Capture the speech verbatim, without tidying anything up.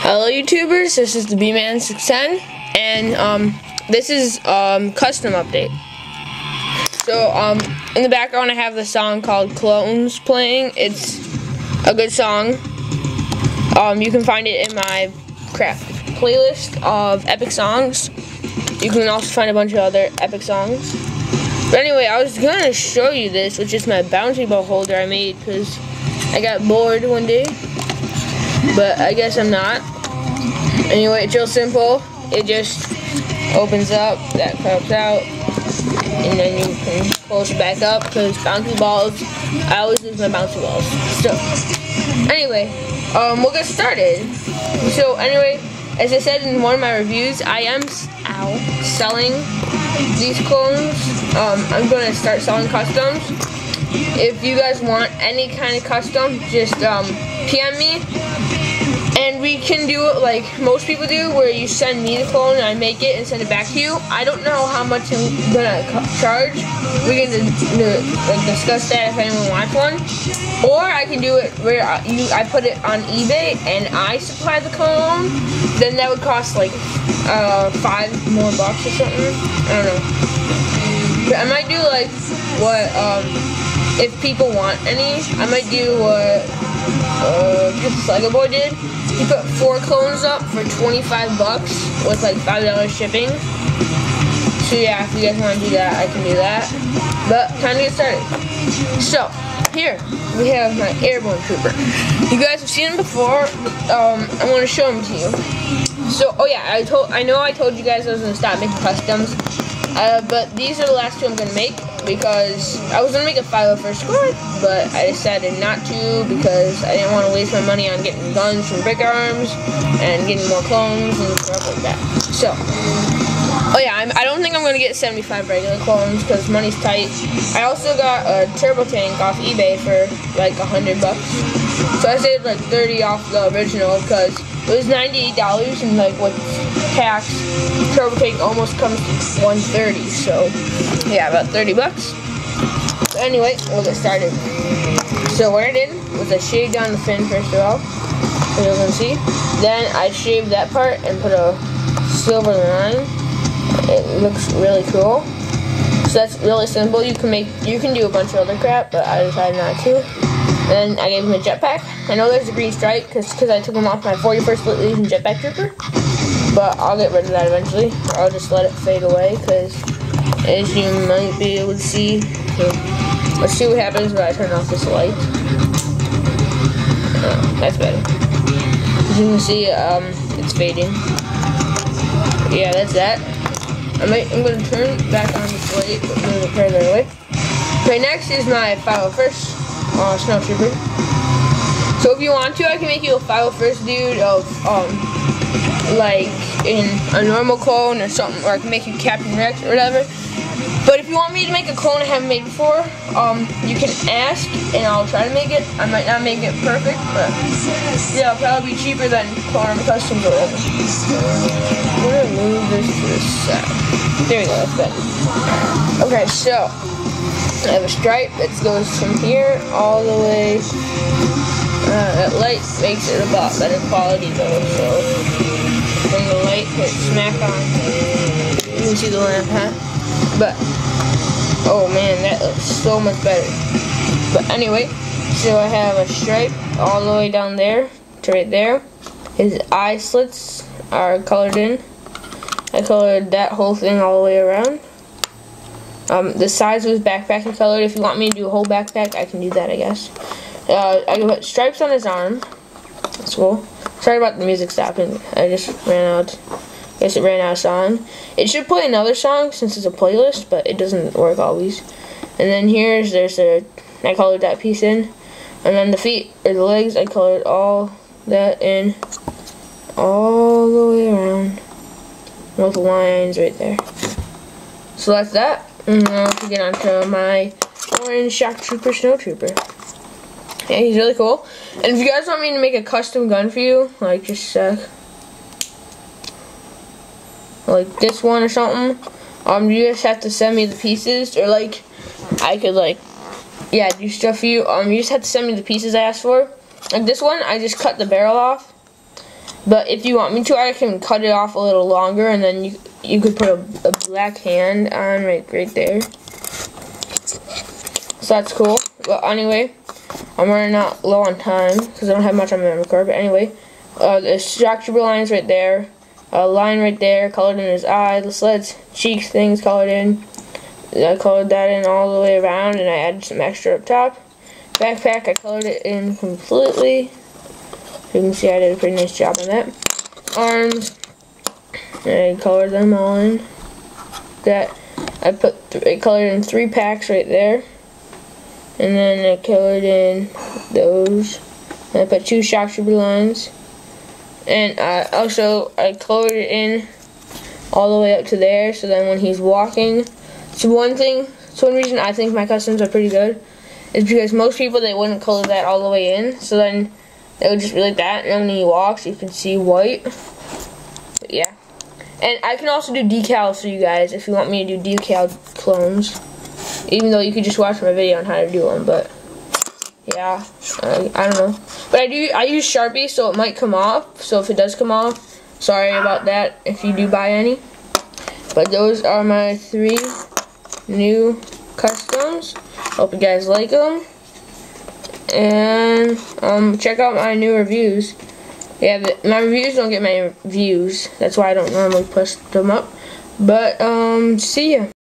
Hello YouTubers, this is the B Man six ten, and um, this is um, custom update. So um, in the background I have the song called Clones playing. It's a good song. Um, you can find it in my crap playlist of epic songs. You can also find a bunch of other epic songs. But anyway, I was gonna show you this, which is my bouncy ball holder I made because I got bored one day. But I guess I'm not. Anyway, it's real simple. It just opens up, that comes out, and then you can close it back up because bouncy balls, I always lose my bouncy balls. So, anyway, um, we'll get started. So, anyway, as I said in one of my reviews, I am ow, selling these clones. Um, I'm going to start selling customs. If you guys want any kind of custom, just um, P M me. And we can do it like most people do, where you send me the clone and I make it and send it back to you. I don't know how much I'm gonna charge. We can like, discuss that if anyone wants one. Or I can do it where I, you, I put it on eBay and I supply the clone. Then that would cost like uh, five more bucks or something. I don't know. But I might do like what um, if people want any. I might do what uh, just Lego Boy did. He put four clones up for twenty-five bucks with like five dollars shipping. So yeah, if you guys want to do that, I can do that. But time to get started. So here we have my Airborne Trooper. You guys have seen him before. Um, I want to show him to you. So oh yeah, I told I know I told you guys I was gonna stop making customs. Uh, but these are the last two I'm gonna make because I was gonna make a five oh first squad, but I decided not to because I didn't want to waste my money on getting guns from Brick Arms and getting more clones and stuff like that. So, oh yeah, I'm, I don't think I'm gonna get seventy-five regular clones because money's tight. I also got a turbo tank off eBay for like a hundred bucks, so I saved like thirty off the original because it was ninety-eight dollars and like with tax, turbo tank almost comes to one thirty. So yeah, about thirty bucks. So anyway, we'll get started. So what I did was I shaved down the fin first of all, as you can see. Then I shaved that part and put a silver line. It looks really cool. So that's really simple. You can make, you can do a bunch of other crap, but I decided not to. Then I gave him a jetpack. I know there's a green stripe because because I took him off my forty-first Legion jetpack trooper. But I'll get rid of that eventually. Or I'll just let it fade away because as you might be able to see, so let's see what happens when I turn off this light. Oh, that's better. As you can see, um, it's fading. Yeah, that's that. I might, I'm going to turn back on this light, but I'm going to turn it away. Okay, next is my five oh first. Uh, Snow Trooper. So if you want to, I can make you a five oh first dude of, um, like, in a normal clone or something, or I can make you Captain Rex or whatever. But if you want me to make a clone I haven't made before, um, you can ask, and I'll try to make it. I might not make it perfect, but, yeah, it'll probably be cheaper than Clone Customs or whatever. I'm gonna move this to the side. There we go, that's better. Okay, so I have a stripe that goes from here all the way. Uh, that light makes it about better quality though, so when the light hits smack on, you can see the lamp, huh? But, oh man, that looks so much better. But anyway, so I have a stripe all the way down there to right there. His eye slits are colored in. I colored that whole thing all the way around. Um, the sides of his backpack are colored. If you want me to do a whole backpack, I can do that, I guess. Uh, I can put stripes on his arm. That's cool. Sorry about the music stopping. I just ran out. I guess it ran out of song. It should play another song since it's a playlist, but it doesn't work always. And then here's, there's a, I colored that piece in. And then the feet, or the legs, I colored all that in. All the way around. With lines right there. So that's that. And now to get onto my orange Shock Trooper Snow Trooper. Yeah, he's really cool. And if you guys want me to make a custom gun for you, like just uh, like this one or something, um, you just have to send me the pieces, or like I could like, yeah, do stuff for you. Um, you just have to send me the pieces I asked for. Like this one, I just cut the barrel off. But if you want me to, I can cut it off a little longer, and then you you could put a, a black hand on right right there. So that's cool. But anyway, I'm running out low on time because I don't have much on my memory card. But anyway, uh, the shock trooper line's right there. A line right there, colored in his eye. The sled's cheeks things colored in. I colored that in all the way around, and I added some extra up top. Backpack, I colored it in completely. You can see I did a pretty nice job on that. Arms, I colored them all in. That I put I colored in three packs right there, and then I colored in those. And I put two shock trooper lines, and uh, also I colored it in all the way up to there. So then when he's walking, so one thing, so one reason I think my customs are pretty good is because most people, they wouldn't color that all the way in. So then it would just be like that, and when he walks, you can see white. But yeah. And I can also do decals for you guys if you want me to do decal clones. Even though you could just watch my video on how to do them, but yeah, I, I don't know. But I do, I use Sharpie, so it might come off. So if it does come off, sorry about that if you do buy any. But those are my three new customs. Hope you guys like them. And um, check out my new reviews. Yeah, my reviews don't get many views. That's why I don't normally post them up. But um, see ya.